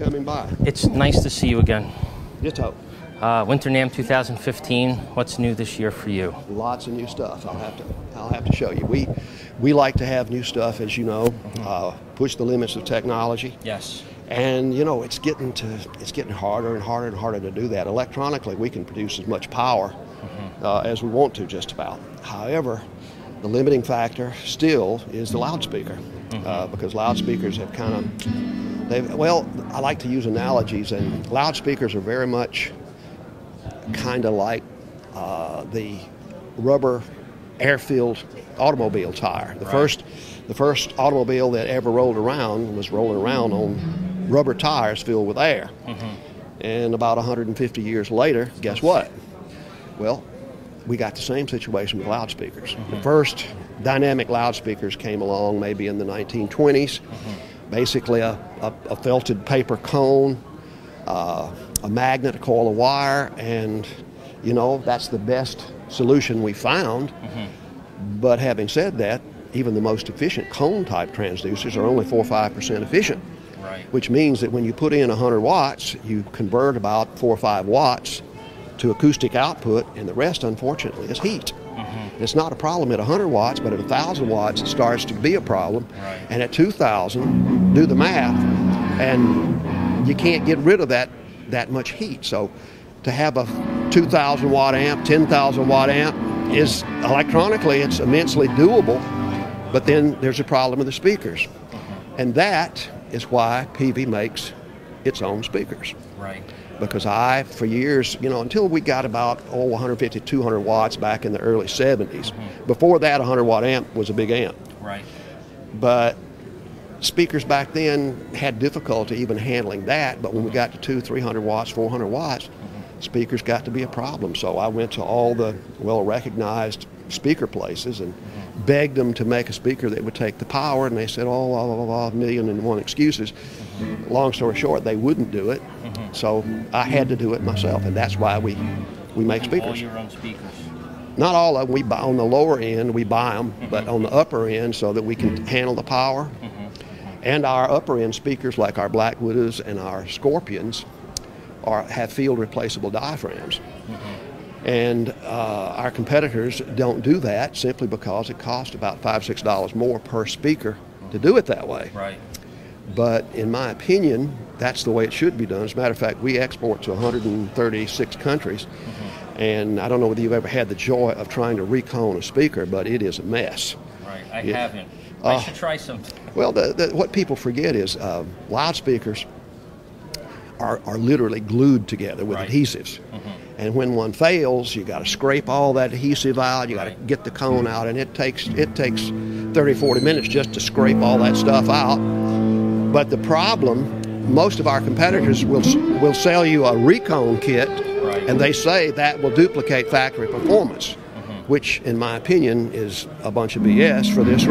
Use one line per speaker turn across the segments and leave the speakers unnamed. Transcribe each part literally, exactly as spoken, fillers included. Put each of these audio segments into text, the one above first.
coming by.
It's nice to see you again.
Ditto.
Uh, Winter NAMM two thousand fifteen. What's new this year for you?
Lots of new stuff. I'll have to. I'll have to show you. We we like to have new stuff, as you know. Mm-hmm. uh, push the limits of technology.
Yes.
And you know, it's getting to it's getting harder and harder and harder to do that. Electronically, we can produce as much power mm-hmm. uh, as we want to, just about. However, the limiting factor still is the loudspeaker, mm-hmm. uh, because loudspeakers have kind of they've well, I like to use analogies, and loudspeakers are very much kind of like uh, the rubber air-filled automobile tire. The
right.
first, the first automobile that ever rolled around was rolling around on rubber tires filled with air. Mm-hmm. And about one hundred fifty years later, guess what? Well, we got the same situation with loudspeakers. Mm-hmm. The first dynamic loudspeakers came along maybe in the nineteen twenties. Mm-hmm. Basically, a, a, a felted paper cone. Uh, a magnet, a coil of wire, and you know, that's the best solution we found. Mm-hmm. But having said that, even the most efficient cone type transducers are only four or five percent efficient.
Right.
Which means that when you put in one hundred watts, you convert about four or five watts to acoustic output, and the rest, unfortunately, is heat. Mm-hmm. It's not a problem at one hundred watts, but at one thousand watts, it starts to be a problem. Right. And at two thousand, do the math, and you can't get rid of that that much heat. So to have a two thousand watt amp, ten thousand watt amp is electronically it's immensely doable, but then there's a problem with the speakers. Mm-hmm. And that is why Peavey makes its own speakers.
Right.
Because I, for years, you know, until we got about oh, one hundred fifty, two hundred watts back in the early seventies, mm-hmm. before that a one hundred watt amp was a big amp.
Right.
But speakers back then had difficulty even handling that, but when we got to two, three hundred watts, four hundred watts, mm-hmm. speakers got to be a problem. So I went to all the well-recognized speaker places and mm-hmm. begged them to make a speaker that would take the power, and they said, oh, blah, blah, blah, a million and one excuses. Mm-hmm. Long story short, they wouldn't do it, mm-hmm. so I had to do it myself, and that's why we, we make speakers.
All your own speakers?
Not all of them. We buy on the lower end, we buy them, mm-hmm. but on the upper end so that we can handle the power. Mm-hmm. And our upper end speakers, like our Black Widows and our Scorpions, are have field replaceable diaphragms. Mm-hmm. And uh, our competitors don't do that simply because it costs about five, six dollars more per speaker mm-hmm. to do it that way.
Right.
But in my opinion, that's the way it should be done. As a matter of fact, we export to one hundred thirty-six countries. Mm-hmm. And I don't know whether you've ever had the joy of trying to recone a speaker, but it is a mess.
Right, I
it,
haven't. I should try something.
Well, the, the, what people forget is uh, loudspeakers are, are literally glued together with right. adhesives. Mm-hmm. And when one fails, you got to scrape all that adhesive out. You got to right. get the cone out, and it takes it takes thirty, forty minutes just to scrape all that stuff out. But the problem, most of our competitors will will sell you a recone kit, right. and they say that will duplicate factory performance. Which, in my opinion, is a bunch of B S for this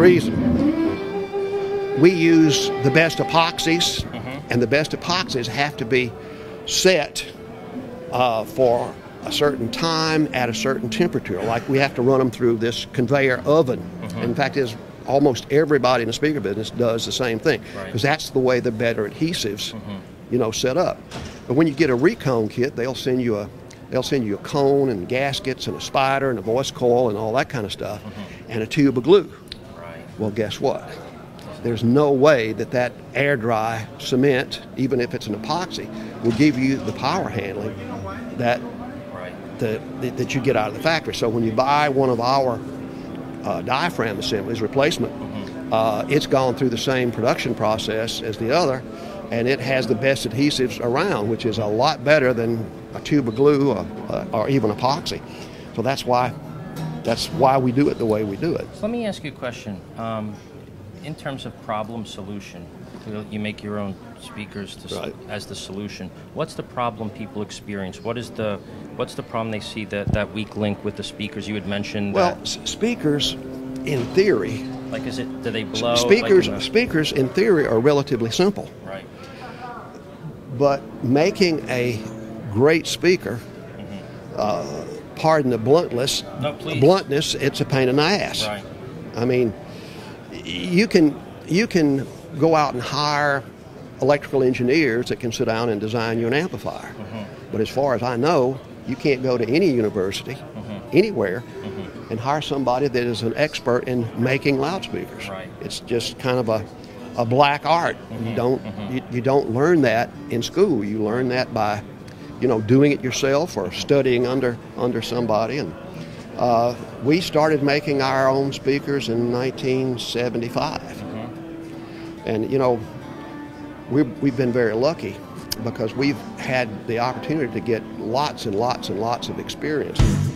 reason. We use the best epoxies, mm-hmm. and the best epoxies have to be set uh, for a certain time at a certain temperature. Like we have to run them through this conveyor oven. Mm-hmm. In fact, is almost everybody in the speaker business does the same thing, because right. that's the way the better adhesives, mm-hmm. you know, set up. But when you get a recone kit, they'll send you a They'll send you a cone and gaskets and a spider and a voice coil and all that kind of stuff, mm-hmm. and a tube of glue.
Right.
Well, guess what? There's no way that that air dry cement, even if it's an epoxy, will give you the power handling that
right.
the, that, that you get out of the factory. So when you buy one of our uh, diaphragm assemblies, replacement, mm-hmm. uh, it's gone through the same production process as the other, and it has the best adhesives around, which is a lot better than a tube of glue or, uh, or even epoxy. So that's why that's why we do it the way we do it.
Let me ask you a question. Um, in terms of problem solution, you make your own speakers to, right. as the solution. What's the problem people experience? What is the what's the problem they see that that weak link with the speakers you had mentioned?
Well,
that,
s- speakers, in theory,
like is it do they blow?
Speakers,
like in the,
speakers in theory are relatively simple.
Right.
But making a great speaker, mm-hmm. uh, pardon the bluntness,
no, please.
bluntness, it's a pain in the ass.
Right.
I mean, you can you can go out and hire electrical engineers that can sit down and design you an amplifier. Mm-hmm. But as far as I know, you can't go to any university, mm-hmm. anywhere, mm-hmm. and hire somebody that is an expert in making loudspeakers.
Right.
It's just kind of a, a black art. Mm-hmm. You don't mm-hmm. you, you don't learn that in school. You learn that by, you know, doing it yourself or studying under under somebody. And uh, we started making our own speakers in nineteen seventy-five. Mm-hmm. And you know, we've we've been very lucky, because we've had the opportunity to get lots and lots and lots of experience.